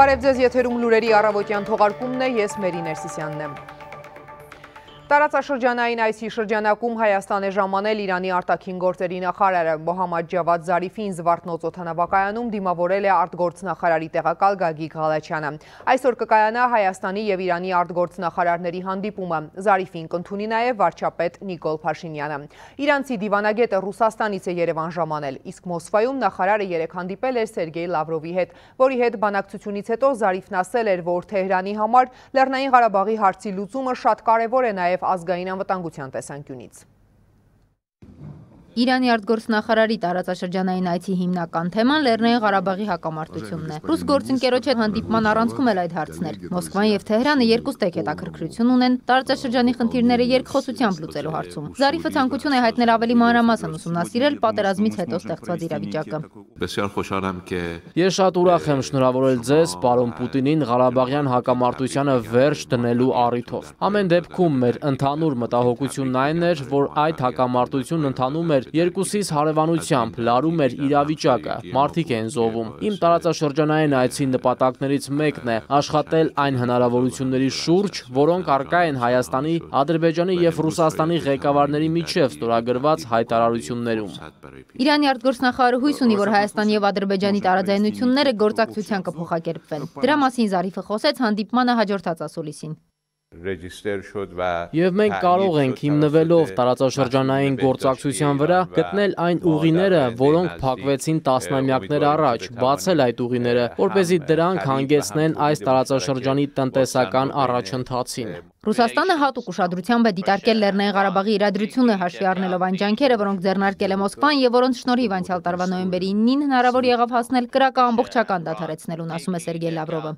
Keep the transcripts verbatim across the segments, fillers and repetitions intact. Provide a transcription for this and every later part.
Բարև ձեզ, եթերում լուրերի առավոտյան թողարկումն է, ես Մերի Ներսիսյանն եմ։ Տարածաշրջանային այսի շրջանակում Հայաստան է ժամանել Իրանի արտաքին գործերի նախարարը Մոհամմադ Ջավադ Զարիֆին Զվարթնոց օդանավակայանում դիմավորել է արտգործնախարարի տեղակալ Գագիկ Ղալաչյանը։ Այսօր կկայանա Հայաստանի եւ Իրանի արտգործնախարարների հանդիպումը։ Զարիֆին կընդունի նաեւ վարչապետ Նիկոլ Փաշինյանը։ Իրանցի դիվանագետը Ռուսաստանից է Երևան ժամանել, իսկ Մոսկվայում նախարարը երեկ հանդիպել էր Սերգեյ Լավրովի հետ, որի հետ բանակցությունից հետո Զարիֆն ասել էր, որ Թեհրանի համար Լեռնային Ղարաբաղի հարցի լուծումը շատ կարևոր է նաեւ ազգային անվտանգության տեսանկյունից։ Իրանի արտգործնախարարի տարածաշրջանային այցի հիմնական թեման Լեռնային Ղարաբաղի հակամարտությունն է։ Ռուս գործընկերոջ հետ հանդիպման առանցքում էլ այդ հարցն էր։ Մոսկվան եւ Թեհրանը երկուստեք հետաքրքրություն ունեն տարածաշրջանի խնդիրները երկխոսությամբ լուծելու հարցում։ Զարիֆը ցանկություն է հայտնել ավելի մանրամասն ուսումնասիրել պատերազմից հետո ստեղծված իրավիճակը։ Ես շատ ուրախ եմ շնորհավորել ձեզ, պարոն Պուտինին, Ղարաբաղյան հակամարտությանը վերջ դնելու առիթով։ Ամեն դեպքում մեր ընդհանուր մտահոգությունն այն էր, որ այդ հակամարտությունն ընթանում էր երկուսիս հարևանությամբ, լարում էր իրավիճակը, մարդիկ են զոհվում։ Իմ տարածաշրջանային այցի նպատակներից մեկն է աշխատել այն հնարավորությունների շուրջ, որոնք առկա են Հայաստանի, Ադրբեջանի եւ Ռուսաստանի ղեկավարների միջև ստորագրված հայտարարություններում։ Իրանի արտգործնախարարը հույս ունի, որ Հայաստանի եւ Ադրբեջանի տարաձայնությունները գործակցության կփոխակերպվեն։ Դրա մասին Զարիֆը խոսեց հանդիպմանը հաջորդած ասուլիսին։ Եվ մենք կարող ենք հիմնվելով տարածաշրջանային գործակցության վրա գտնել այն ուղիները, որոնք փակվեցին տասնամյակներ առաջ, բացել այդ ուղիները, որպեսզի դրանք հանգեցնեն այս տարածաշրջանի տնտեսական առաջընթացին։ Ռուսաստանը հատուկ ուշադրությամբ է դիտարկել Լեռնային Ղարաբաղի իրադրությունը հաշվի առնելով այն ջանքերը, որոնք ձեռնարկել է Մոսկվան եւ որոնց շնորհիվ անցյալ տարվա նոյեմբերի իննին հնարավոր եղավ հասնել կրակը ամբողջական դադարեցնելուն, ասում է Սերգեյ Լավրովը։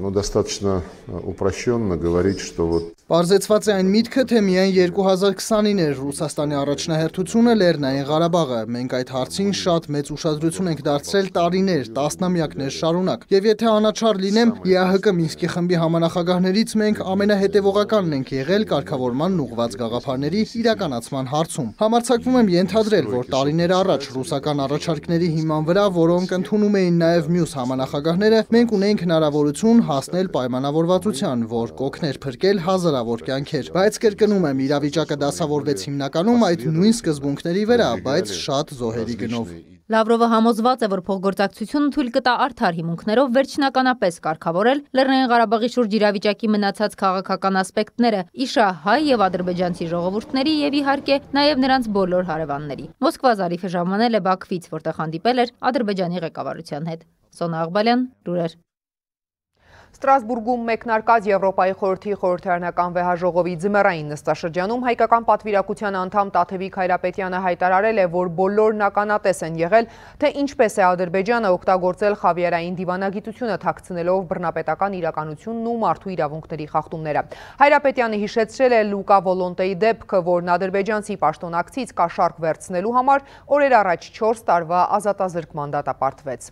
Պարզեցված է այն միտքը, թե միայն երկու հազար քսանին էր Ռուսաստանի առաջնահերթությունը Լեռնային Ղարաբաղը։ Մենք այդ հարցին շատ մեծ ուշադրություն ենք դարձրել տարիներ, տասնամյակներ շարունակ։ Եվ եթե անաչառ լինեմ, ԵԱՀԿ Մինսկի խմբի համանախագահներից մենք ամենահետևողականն ենք եղել կարգավորման ուղղված գաղափարների իրականացման հարցում։ Համարձակվում եմ ենթադրել, որ տարիներ առաջ ռուսական առաջարկների հիման վրա, որոնք ընդունում էին նաև մյուս համանախագահները, մենք ունենք հնարավորություն հասնել պայմանավորվածության, որ կօգներ փրկել հազարավոր կյանքեր, բայց կրկնում եմ, իրավիճակը դասավորվեց հիմնականում այդ նույն սկզբունքների վրա, բայց շատ զոհերի գնով։ Լավրովը համոզված է, որ փոխգործակցությունը թույլ կտա արդար հիմունքներով վերջնականապես կարգավորել Լեռնային Ղարաբաղի շուրջ իրավիճակի մնացած քաղաքական ասպեկտները իշա հայ եւ ադրբեջանցի ժողովուրդների եւ իհարկե նաեւ նրանց բոլոր հարևանների։ Մոսկվա Զարիֆը ժամանել է Բաքվից, որտեղ հանդիպել էր Ադրբեջանի ղեկավարության հետ։ Սոնա Աղբալյան, Լուրեր։ Ստրասբուրգում մեկնարկած Եվրոպայի խորհրդի խորհրդարանական վեհաժողովի ձմեռային նստաշրջանում հայկական պատվիրակության անդամ Տաթևիկ Հայրապետյանը հայտարարել է, որ բոլորն ականատես են եղել, թե ինչպես է Ադրբեջանը օգտագործել խավիարային դիվանագիտությունը թաքցնելով բռնապետական իրականությունն ու մարդու իրավունքների խախտումները։ Հայրապետյանը հիշեցրել է Լուկա Վոլոնտեի դեպքը, որն ադրբեջանցի պաշտոնակցից կաշառք վերցնելու համար օրեր առաջ չորս տարվա ազատազրկման դատապարտվեց։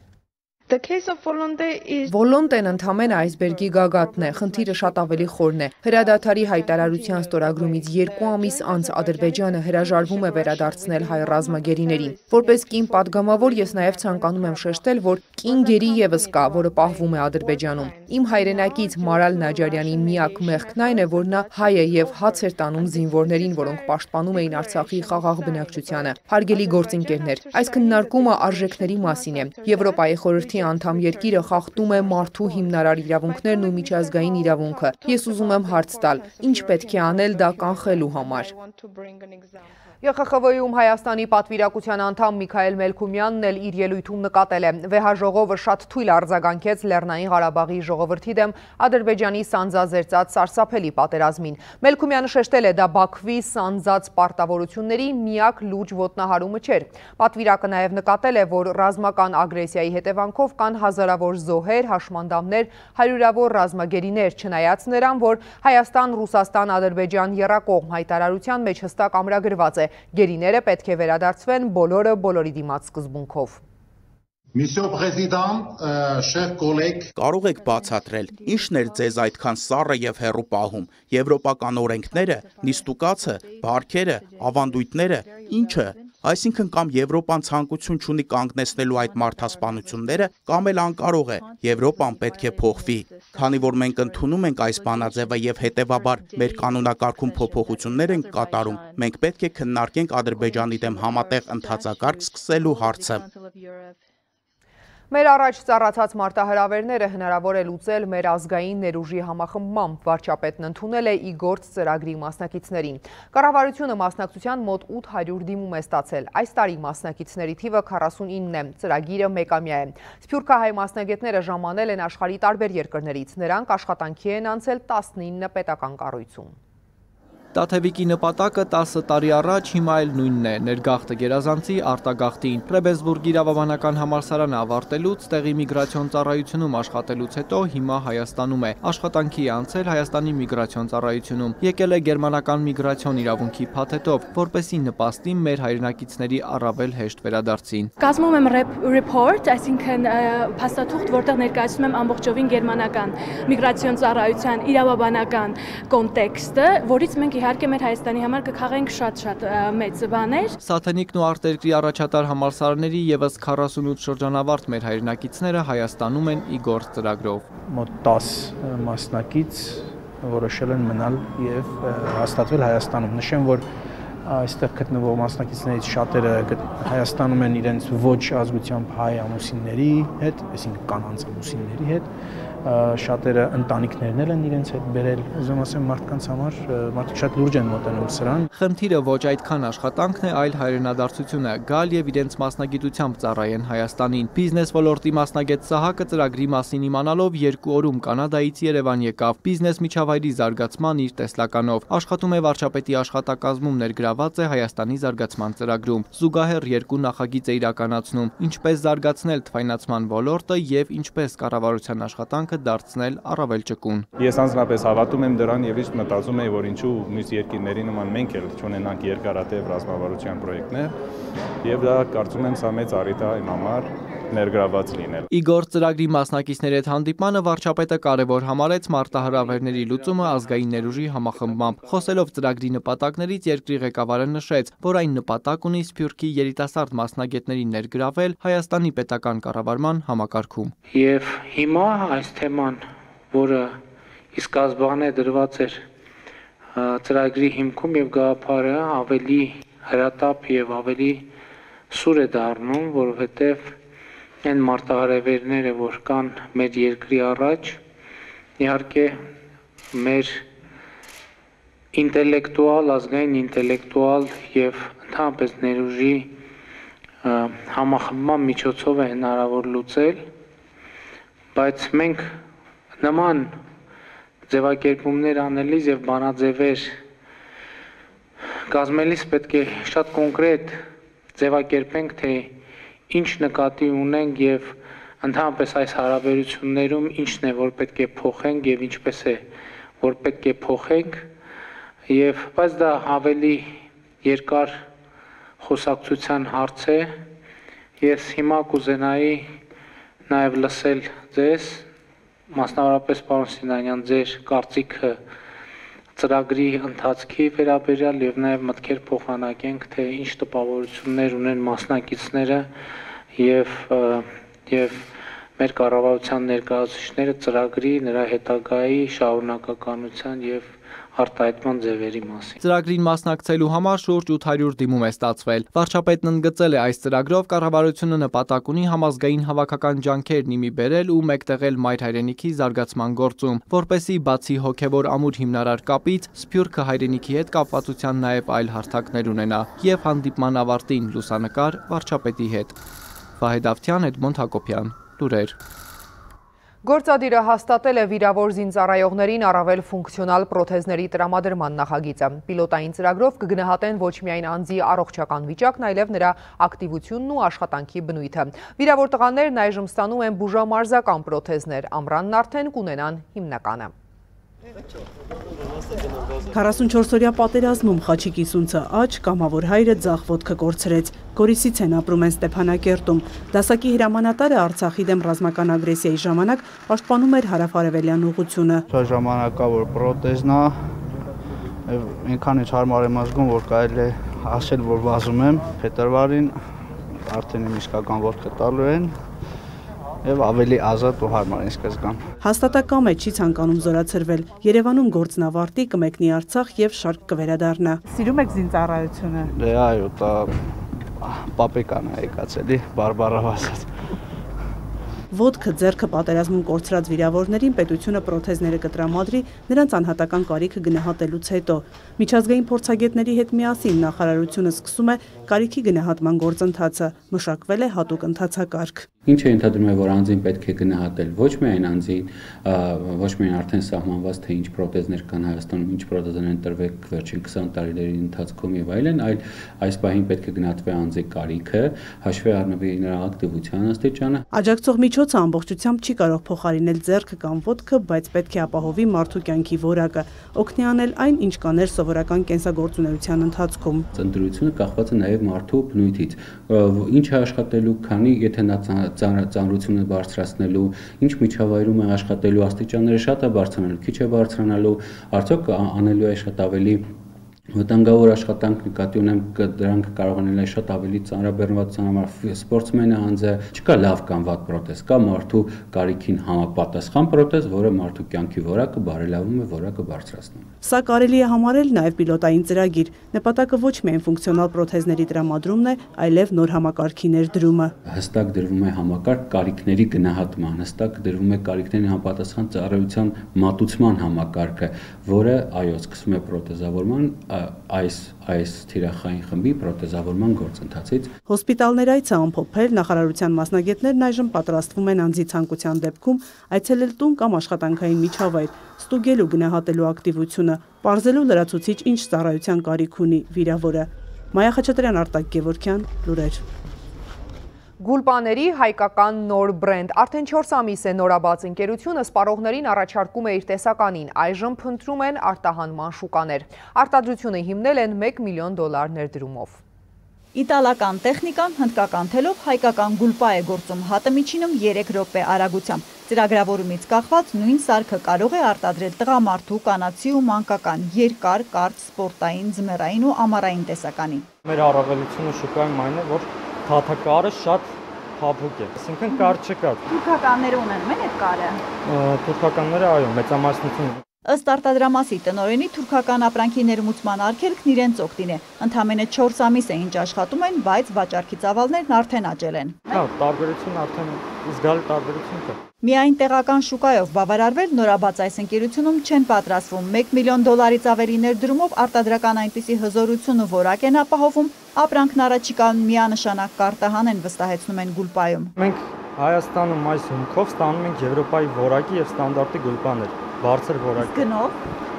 Վոլոնտեն ընդամենը այսբերգի գագաթն է, խնդիրը շատ ավելի խորն է։ Հրադադարի հայտարարության ստորագրումից երկու ամիս անց Ադրբեջանը հրաժարվում է վերադարձնել հայ ռազմագերիներին։ Որպես կին պատգամավոր ես նաև ցանկանում եմ շեշտել, որ կին գերի եւս կա, որը պահվում է Ադրբեջանում։ Իմ հայրենակից Մարալ Նաջարյանի միակ մեղքն այն է, որ նա հայ է եւ հաց էր տանում զինվորներին, որոնք պաշտպանում էին Արցախի խաղաղ բնակչությանը։ Հարգելի գործընկերներ, այս քննարկումը արժեքների մասին է։ Եվրոպայի խորհրդի անդամ երկիրը խախտում է մարդու հիմնարար իրավունքներն ու միջազգային իրավունքը։ Ես ուզում եմ հարց տալ, ինչ պետք է անել դա կանխելու համար։ ԵԽԽՎ-ում Հայաստանի պատվիրակության անդամ Միքայել Մելքումյանն էլ իր ելույթում նկատել է. վեհաժողովը շատ թույլ արձագանքեց Լեռնային Ղարաբաղի ժողովրդի դեմ Ադրբեջանի սանձազերծած սարսափելի պատերազմին։ Մելքումյանը շեշտել է, դա Բաքվի սանձած պարտավորությունների միակ լուրջ ոտնահարումը չէր։ Պատվիրակը նաև նկատել է, որ ռազմական ագրեսիայի հետևանքով կան հազարավոր զոհեր, հաշմանդամներ, հարյուրավոր ռազմագերիներ, չնայած նրան, որ Հայաստան, Ռուսաստան, Ադրբեջան եռակողմ հայտարարության մեջ հստակ ամրագրված է. գերիները պետք է վերադարձվեն բոլորը բոլորի դիմաց սկզբունքով։ Կարող եք բացատրել, ինչն էր ձեզ այդքան սառը եւ հեռու պահում, եվրոպական օրենքները, նիստուկացը, բարքերը, ավանդույթները, ինչը։ Այսինքն կամ Եվրոպան ցանկություն չունի կանգնեցնելու այդ մարդասպանությունները, կամ էլ անկարող է։ Եվրոպան պետք է փոխվի։ Քանի որ մենք ընդունում ենք այս բանաձևը եւ հետեւաբար մեր կանոնակարգում փոփոխություններ ենք կատարում, մենք պետք է քննարկենք Ադրբեջանի դեմ համատեղ ընթացակարգ սկսելու հարցը։ Մեր առաջ ծառացած մարտահրավերները հնարավոր է լուծել մեր ազգային ներուժի համախմբմամբ, վարչապետն ընդունել է ի գործ ծրագրի մասնակիցներին։ Կառավարությունը մասնակցության մոտ ութ հարյուր դիմում է ստացել։ Այս տարի մասնակիցների թիվը քառասունինն է, ծրագիրը մեկամյա է։ Սփյուռքահայ մասնագետները ժամանել են աշխարհի տարբեր երկրներից, նրանք աշխատանքի են անցել տասնինը պետական կառույցում։ Տաթևիկի նպատակը տասը տարի առաջ հիմա էլ նույնն է, ներգաղթը գերազանցի արտագաղթին։ Ռեբենսբուրգի իրավաբանական համալսարանը ավարտելուց, տեղի միգրացիոն ծառայությունում աշխատելուց հետո հիմա Հայաստանում է, աշխատանքի է անցել Հայաստանի միգրացիոն ծառայությունում, եկել է գերմանական միգրացիոն իրավունքի փաթեթով, որպեսզի նպաստի մեր հայրենակիցների առավել հեշտ վերադարձին։ Կազմում եմ report, այսինքն փաստաթուղթ, որտեղ ներկայացնում եմ ամբողջովին գերմանական միգրացիոն ծառայության իրավաբանական կոնտեքստը, որից մենք իհարկե մեր Հայաստանի համար կքաղենք շատ-շատ մեծ բաներ։ Սաթենիկն ու արտերկրի առաջատար համալսարանների եւս քառասունութ շրջանավարտ մեր հայրենակիցները Հայաստանում են ի գործ ծրագրով։ Մոտ տասը մասնակից որոշել են մնալ եւ հաստատվել Հայաստանում։ Նշեմ, որ այստեղ գտնվող մասնակիցներից շատերը Հայաստանում են իրենց ոչ ազգությամբ հայ ամուսինների հետ, այսինքն կանանց ամուսինների հետ, շատերը ընտանիքներն են իրենց հետ բերել, ուզում ասեմ մարդկանց համար, մարդիկ շատ լուրջ են մոտենում սրան։ Խնդիրը ոչ այդքան աշխատանքն է, այլ հայրենադարձությունը, գալ եւ իրենց մասնագիտությամբ ծառայեն Հայաստանին։ Բիզնես ոլորտի մասնագետ Սահակը ծրագրի մասին իմանալով երկու օրում Կանադայից Երևան եկավ, բիզնես միջավայրի զարգացման իր տեսլականով։ Աշխատում է վարչապետի աշխատակազմում ներգրաված է Հայաստանի զարգացման ծրագրում։ Զուգահեռ երկու նախագիծ է իրականացնում, ինչպես զարգացնել թվայնացման ոլորտը եւ ինչպես կառավարության աշխատանքը դարձնել առավել ճկուն։ Ես անձնապես հավատում եմ դրան եւ իսկ մտածում եմ, որ ինչու մյուս երկրների նման մենք էլ չունենանք երկարատև ռազմավարության պրոյեկտներ, եւ դա կարծում եմ սա մեծ առիթ է իմ համար ներգրաված լինել։ Ի գործ ծրագրի մասնակիցների հետ հանդիպմանը վարչապետը կարևոր համարեց մարտահրավերների լուծումը ազգային ներուժի համախմբմամբ։ Խոսելով ծրագրի նպատակներից, երկրի ղեկավարը նշեց, որ այն նպատակ ունի Սփյուռքի երիտասարդ մասնագետներին ներգրավել Հայաստանի պետական կառավարման համակարգում։ Եվ հիմա այս թեման, որը ի սկզբանե դրված էր ծրագրի հիմքում եւ գաղափարը ավելի հրատապ եւ ավելի սուր է դառնում, որովհետեւ այն մարտահրավերները, որ կան մեր երկրի առաջ, իհարկե մեր ինտելեկտուալ, ազգային ինտելեկտուալ եւ ընդհանրապես ներուժի համախմբման միջոցով է հնարավոր լուծել, բայց մենք նման ձևակերպումներ անելիս եւ բանաձևեր կազմելիս պետք է շատ կոնկրետ ձևակերպենք, թե ինչ նկատի ունենք եւ ընդհանրապես այս հարաբերություններում ինչն է, որ պետք է փոխենք եւ ինչպես է, որ պետք է փոխենք եւ բայց դա ավելի երկար խոսակցության հարց է։ Ես հիմա կուզենայի նաեւ լսել ձեզ, մասնավորապես պարոն Սինանյան, ձեր կարծիքը ծրագրի ընթացքի վերաբերյալ եւ նաեւ մտքեր փոխանակենք, թե ինչ տպավորություններ ունեն մասնակիցները եւ եւ մեր կառավարության ներկայացուցիչները ծրագրի, նրա հետագայի շարունակականության եւ արտահայտման ձևերի մասին։ Ծրագրին մասնակցելու համար շուրջ ութ հարյուր դիմում է ստացվել։ Վարչապետն ընդգծել է այս ծրագրով կառավարությունը նպատակ ունի համազգային հավաքական ջանքերն իմի բերել ու մեկտեղել մայր հայրենիքի զարգացման գործում, որպեսզի բացի հոգևոր ամուր հիմնարար կապից, Սփյուռքը հայրենիքի հետ կապվածության նաև այլ հարթակներ ունենա։ Եվ հանդիպման ավարտին լուսանկար վարչապետի հետ։ Վահե Դավթյան, Էդմոնդ Հակոբյան, Լուրեր։ Գործադիրը հաստատել է վիրավոր զինծառայողներին առավել ֆունկցիոնալ պրոթեզների տրամադրման նախագիծը։ Պիլոտային ծրագրով կգնահատեն ոչ միայն անձի առողջական վիճակն, այլև նրա ակտիվությունն ու աշխատանքի բնույթը։ Վիրավոր տղաներն այժմ ստանում են բուժամարզական պրոթեզներ, ամռանն արդեն կունենան հիմնականը։ քառասունչորսօրյա պատերազմում Խաչիկի սունցը աջ, կամավոր հայրը ձախ ոտքը կորցրեց։ Գորիսից են ապրում են Ստեփանակերտում։ Դասակի հրամանատարը Արցախի դեմ ռազմական ագրեսիայի ժամանակ պաշտպանում էր հարավ-արևելյան ուղղությունը։ Սա ժամանակավոր պրոթեզն է, այնքան է հարմար եմ ազգում, որ կարելի է ասել, որ վազում եմ փետրվարին արդեն իմ իսկական ոտքը տալու են եւ ավելի ազատ ու հարմար ինձ կզգամ։ Հաստատակամ է, չի ցանկանում զորացրվել։ Երևանում գործն ավարտի, կմեկնի Արցախ եւ շարք կվերադառնա։ Սիրում եք զինծառայությունը։ Դե այո, դա պապեկան է եկածելի, բարբառով ասած։ Ոտքը, ձեռքը պատերազմում կորցրած վիրավորներին պետությունը պրոթեզները կտրամադրի նրանց անհատական կարիքը գնահատելուց հետո։ Միջազգային փորձագետների հետ միասին նախարարությունը սկսում է կարիքի գնահատման գործընթացը, մշակվել է հատուկ ընթացակարգ։ Ինչ է ենթադրում է, որ անձին պետք է գնահատել ոչ միայն անձին, ոչ միայն արդեն սահմանված, թե ինչ պրոթեզներ կան Հայաստանում, ինչ պրոթեզներ են տրվել վերջին քսան տարիների ընթացքում եւ այլն, այլ այս պահին պետք է գնահատվի անձի կարիքը, հաշվի առնվի նրա ակտիվության աստիճանը։ Աջակցող միջոցը ամբողջությամբ չի կարող փոխարինել ձեռքը կամ ոտքը, բայց պետք է ապահովի մարդու կյանքի որակը, օգնի անել այն, ինչ կաներ սովորական կենսագործունեության ընթացքում։ Ծննդրությունը կախված է նաեւ մարդու բնույթից, ինչ է աշխատելու, քանի եթե նա ծանրությունը բարձրացնելու, ինչ միջավայրում է աշխատելու, աստիճանները շատ է բարձրանալու, քիչ է բարձրանալու, արդյոք անելու է շատ ավելի վտանգավոր աշխատանք նկատի ունեմ, դրանք կարող են լինել շատ ավելի ծանրաբեռնվածության համար սպորտսմենը անձը, չկա լավ կամ վատ պրոթեզ, կա մարդու կարիքին համապատասխան պրոթեզ, որը մարդու կյանքի որակը բարելավում է, որակը բարձրացնում։ Սա կարելի է համարել նաև պիլոտային ծրագիր։ Նպատակը ոչ միայն ֆունկցիոնալ պրոթեզների տրամադրումն է, այլև նոր համակարգի ներդրումը։ Հստակ դրվում է համակարգ կարիքների գնահատման, հստակ դրվում է կարիքների համապատասխան ծառայության մատուցման համակարգը, որը այո, սկսում է պրոթեզավորման այս այս թիրախային խմբի պրոթեզավորման գործընթացից։ Հոսպիտալներ այցը ամփոփել նախարարության մասնագետներն այժմ պատրաստվում են անձի ցանկության դեպքում այցելել տուն կամ աշխատանքային միջավայր, ստուգելու գնահատելու ակտիվությունը, պարզելու լրացուցիչ ինչ ծառայության կարիք ունի վիրավորը։ Մայա Խաչատրյան, Արտակ Գևորգյան, Լուրեր։ Գուլպաների հայկական նոր բրենդ։ Արդեն չորս ամիս է նորաբաց ընկերությունը սպառողներին առաջարկում է իր տեսականին, այժմ փնտրում են արտահանման շուկաներ։ Արտադրությունը հիմնել են մեկ միլիոն դոլար ներդրումով։ Իտալական տեխնիկան հնդկական թելով հայկական գուլպա է գործում հատը միջինում երեք րոպե արագությամբ։ Ծրագրավորումից կախված նույն սարքը կարող է արտադրել տղամարդու, կանացի ու մանկական, երկար, կարճ, սպորտային, ձմեռային ու ամառային տեսականի։ Մեր առավելությունը շուկայում այն է, որ թաթակարը շատ փափուկ է, այսինքն կարճ չկա։ Թուրքականները ունենում են այդ կարը։ Թուրքականները այո, մեծամասնություն։ Ըստ արտադրամասի տնօրենի թուրքական ապրանքի ներմուծման արգելքն իրենց օգտին է։ Ընդամենը չորս ամիս է ինչ աշխատում են, բայց վաճառքի ծավալներն արդեն աճել են։ Հա, տարբերություն արդեն զգալի տարբերություն կա։ Միայն տեղական շուկայով բավարարվել նորաբաց այս ընկերությունում չեն պատրաստվում։ մեկ միլիոն դոլարից ավելի ներդրումով արտադրական այնպիսի հզորություն ու որակ են ապահովում, ապրանքն առաջիկան միանշանակ կարտահանեն, վստահեցնում են Գուլպայում։ Մենք Հայաստանում այս հումքով ստանում ենք Եվրոպայի որակի եւ ստանդարտի գուլպաներ, բարձր որակի։ Գնով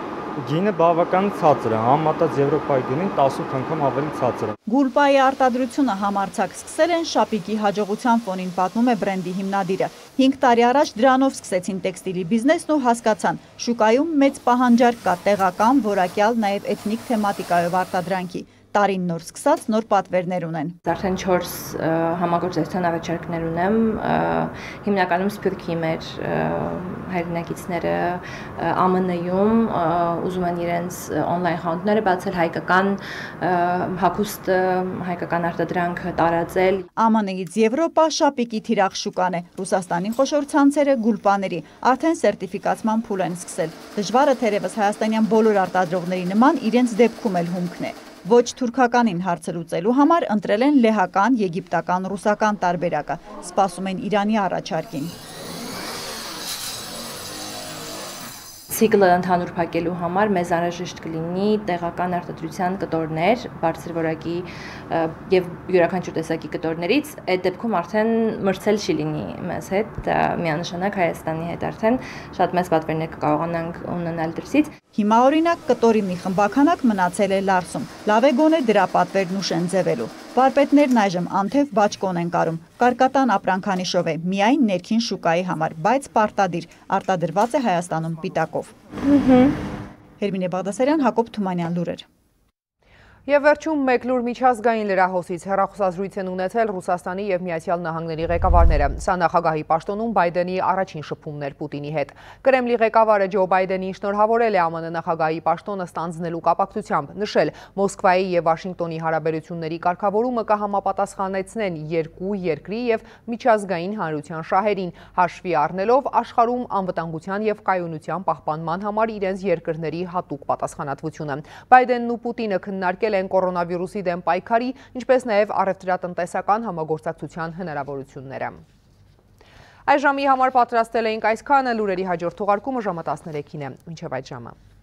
Գինը բավական ցածր է, համեմատած Եվրոպայի գնին տասութ անգամ ավելի ցածր է։ Գուլպայի արտադրությունը համարձակ սկսել են շապիկի հաջողության ֆոնին, պատմում է բրենդի հիմնադիրը։ հինգ տարի առաջ դրանով սկսեցին տեքստիլի բիզնեսն ու հասկացան, շուկայում մեծ պահանջարկ կա տեղական, որակյալ, նաև էթնիկ թեմատիկայով արտադրանքի։ Տարին նոր սկսած նոր պատվերներ ունեն։ Արդեն չորս համագործակցության առաջարկներ ունեմ, հիմնականում Սփյուռքի մեր հայրենակիցները Ա Մ Ն-ում ուզում են իրենց օնլայն խանութները բացել, հայկական հագուստ, հայկական արտադրանքը տարածել։ Ա Մ Ն-ից Եվրոպա շապիկի թիրախ շուկան է, Ռուսաստանի խոշոր ցանցերը գուլպաների, արդեն սերտիֆիկացման փուլ են սկսել։ Դժվարը թերևս հայաստանյան բոլոր արտադրողների նման իրենց դեպքում էլ հումքն է։ Ոչ թուրքականին հարցը լուծելու համար ընտրել են լեհական, եգիպտական, ռուսական տարբերակը, սպասում են Իրանի առաջարկին։ Ցիկլը ընդհանուր փակելու համար մեզ անհրաժեշտ կլինի տեղական արտադրության կտորներ, բարձր որակի եւ յուրաքանչյուր տեսակի կտորներից, այդ դեպքում արդեն մրցել չի լինի մեզ հետ, միանշանակ Հայաստանի հետ արդեն շատ մեծ պատվերներ կկարողանանք ունենալ դրսից։ Հիմա օրինակ կտորի մի խմբականակ մնացել է Լարսում, լավ է գոնե դրա պատվերն ուշ են ձևելու։ Վարպետներն այժմ անթև բաճկոն են կարում, կարկատան ապրանքանիշով է, միայն ներքին շուկայի համար, բայց պարտադիր, արտադրված է Հայաստանում պիտակով։ Հերմինե Բաղդասարյան, Հակոբ Թումանյան, Լուրեր։ Եվ վերջում մեկ լուր միջազգային լրահոսից հեռախոսազրույց են ունեցել Ռուսաստանի և Միացյալ Նահանգների ղեկավարները։ Սա նախագահի պաշտոնում Բայդենի առաջին շփումն էր Պուտինի հետ։ Կրեմլի ղեկավարը Ջո Բայդենին շնորհավորել է ԱՄՆ նախագահի պաշտոնը ստանձնելու կապակցությամբ, նշել Մոսկվայի և Վաշինգտոնի հարաբերությունների կարգավորումը կհամապատասխանեցնեն երկու երկրի և միջազգային հանրության շահերին, հաշվի առնելով աշխարհում անվտանգության և կայունության պահպանման համար իրենց երկրների հատուկ պատասխանատվությունը։ Բայդենն ու Պուտինը քննարկել են կորոնավիրուսի դեմ պայքարի, ինչպես նաև առևտրատնտեսական համագործակցության հնարավորությունները։ Այս ժամի համար պատրաստել էինք այսքանը, լուրերի հաջորդ թողարկումը ժամը տասներեքին է, մինչև այդ ժամը։